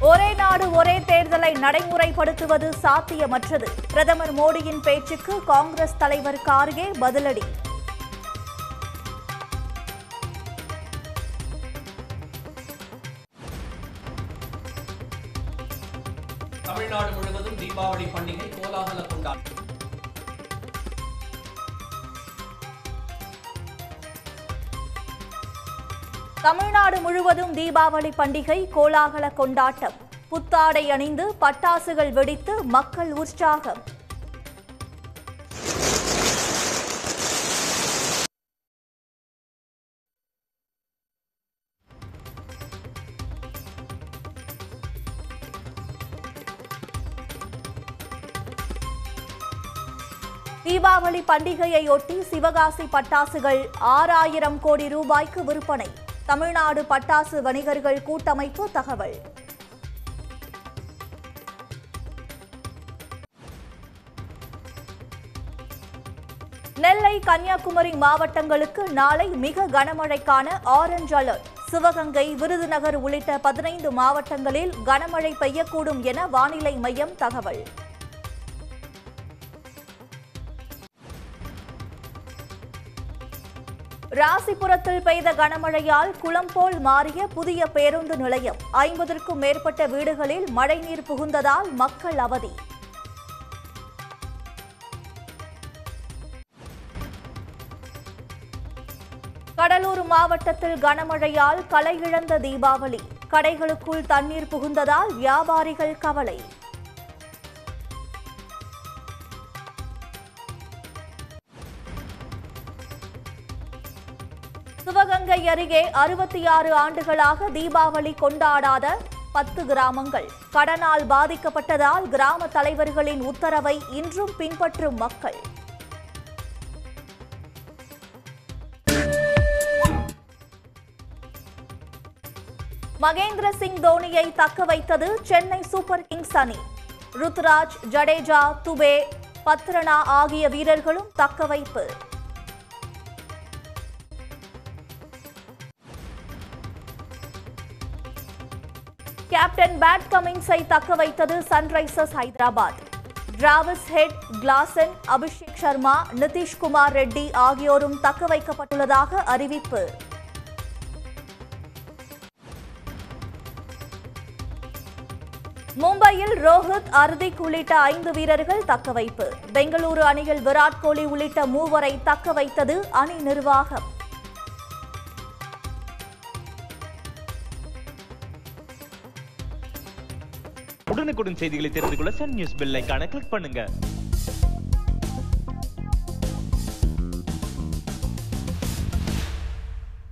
ஒரே நாடு ஒரே தேர்தலை நடைமுறைப்படுத்துவது சாத்தியமற்றது. பிரதமர் மோடியின் பேச்சுக்கு காங்கிரஸ் தலைவர் கார்கே பதிலடி. தமிழ்நாடு முழுவதும் தீபாவளி பண்டிகை கோலாகல கொண்டாட்டம். தமிழ்நாடு முழுவதும் தீபாவளி பண்டிகை கோலாகல கொண்டாட்டம். புத்தாடை அணிந்து பட்டாசுகள் வெடித்து மக்கள் உற்சாகம். தீபாவளி பண்டிகையையொட்டி சிவகாசி பட்டாசுகள் 6000 கோடி ரூபாய்க்கு விற்பனை. தமிழ்நாடு பட்டாசு வணிகர்கள் கூட்டமைப்பு தகவல். நெல்லை, கன்னியாகுமரி மாவட்டங்களுக்கு நாளை மிக கனமழைக்கான ஆரஞ்ச் அலர்ட். சிவகங்கை, விருதுநகர் உள்ளிட்ட 15 மாவட்டங்களில் கனமழை பெய்யக்கூடும் என வானிலை மையம் தகவல். ராசிபுரத்தில் பெய்த கனமழையால் குளம் போல் மாறிய புதிய பேருந்து நிலையம். 50க்கும் மேற்பட்ட வீடுகளில் மழைநீர் புகுந்ததால் மக்கள் அவதி. கடலூர் மாவட்டத்தில் கனமழையால் களை இழந்த தீபாவளி. கடைகளுக்குள் தண்ணீர் புகுந்ததால் வியாபாரிகள் கவலை. சிவகங்கை அருகே 66 ஆண்டுகளாக தீபாவளி கொண்டாடாத 10 கிராமங்கள். கடனால் பாதிக்கப்பட்டதால் கிராம தலைவர்களின் உத்தரவை இன்றும் பின்பற்றும் மக்கள். மகேந்திர சிங் தோனியை தக்க வைத்தது சென்னை சூப்பர் கிங்ஸ் அணி. ருத்துராஜ், ஜடேஜா, துபே, பத்ரனா ஆகிய வீரர்களும் தக்கவைப்பு. கேப்டன் பேட் கமின்ஸை தக்க வைத்தது Sunrisers Hyderabad. Travis Head, Klaasen, Abhishek Sharma, Nitish Kumar Reddy ஆகியோரும் தக்க வைக்கப்பட்டுள்ளதாக அறிவிப்பு. மும்பையில் ரோஹித், ஹர்திக் உள்ளிட்ட 5 வீரர்கள் தக்கவைப்பு. பெங்களூரு அணியில் விராட் கோலி உள்ளிட்ட 3 தக்க வைத்தது அணி நிர்வாகம். உடனுக்குடன் செய்திகளை தெரிந்து கொள்ள சன் நியூஸ் பெல் ஐகானை கிளிக் பண்ணுங்க.